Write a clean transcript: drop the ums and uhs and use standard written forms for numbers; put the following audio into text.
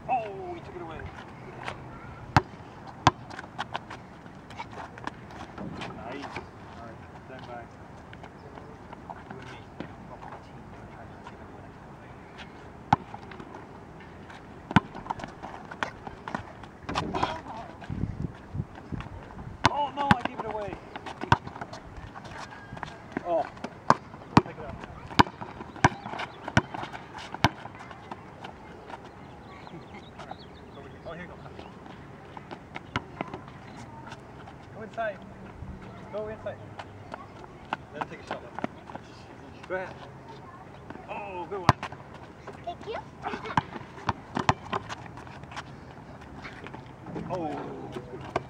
Oh, he took it away. Nice. All right, stand by. You and me. Welcome to the team. We're trying to get a win. Oh no, I gave it away. Oh, pick it up. Oh, here you go. Go inside. Go inside. Then take a shot. Go ahead. Oh, good one. Thank you. Oh.